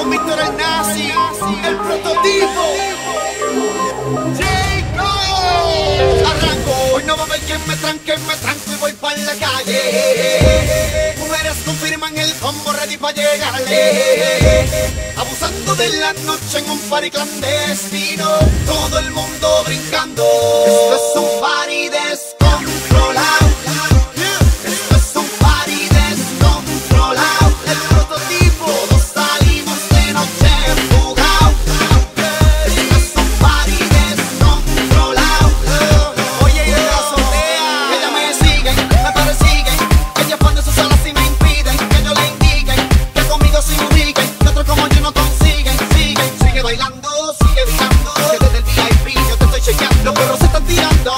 con Víctor el Nazi, el prototipo. Jacob, arranco. Hoy no va a haber quien me tranque y voy pa' la calle. Mujeres confirman el combo ready pa' llegarle. Abusando de la noche en un party clandestino. Todo el mundo brincando. Esto es un party descontrolado. Esto es un party descontrolado. El prototipo. Todos salimos de noche fugados. Esto es un party descontrolado. Oye, y en la azotea, que ella me siguen, me persiguen. Que ella pone sus alas y me impiden que yo le indiquen que conmigo se ubiquen. Que otros como yo no consiguen. Sigue bailando, sigue virando. Que desde el VIP yo te estoy chequeando. Pero se están tirando.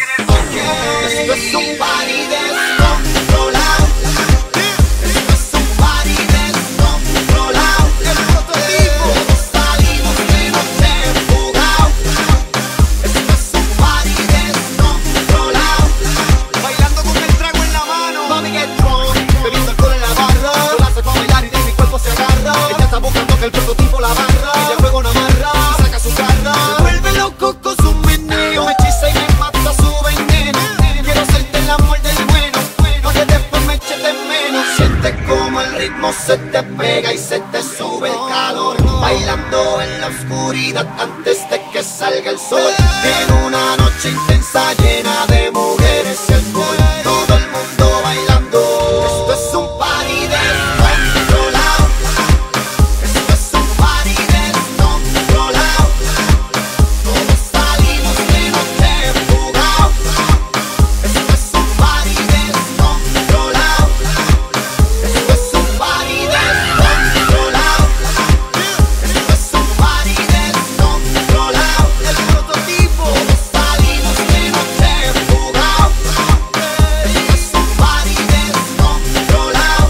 Esto es un party descontrolado. Esto es un party descontrolado. El prototipo. Todos salimos de noche fugados. Esto es un party descontrolado. Bailando con el trago en la mano. Mami get drunk, bebiendo alcohol en la barra. Yo la saco a bailar y de mi cuerpo se agarra. Ella está buscando que el prototipo la barra. Ella juega una marra, saca su garra. Se vuelve loco con su meneo. Me hechiza y me mata su veneno. Quiero hacerte el amor del bueno, que después me eches de menos. Siente como el ritmo se te pega y se te sube el calor. Bailando en la oscuridad antes de que salga el sol. En una noche intensa llena de mujeres y alcohol. Todo el mundo bailando. Esto es un party descontrolado. Esto es un party descontrolado. Todos salimos de noche fugados. Esto es un party descontrolado. Esto es un party descontrolado. Esto es un party descontrolado. El prototipo. Todos salimos de noche fugados. Esto es un party descontrolado.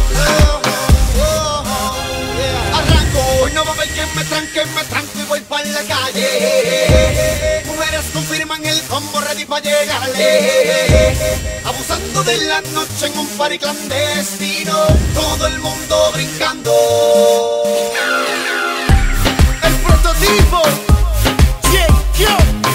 Arranco. Hoy no va a haber quien me tranque y voy pa' la calle. Mujeres confirman el combo ready pa' llegarle. Abusando de la noche en un party clandestino. Todo el mundo brincando. El prototipo. Yeah, yo.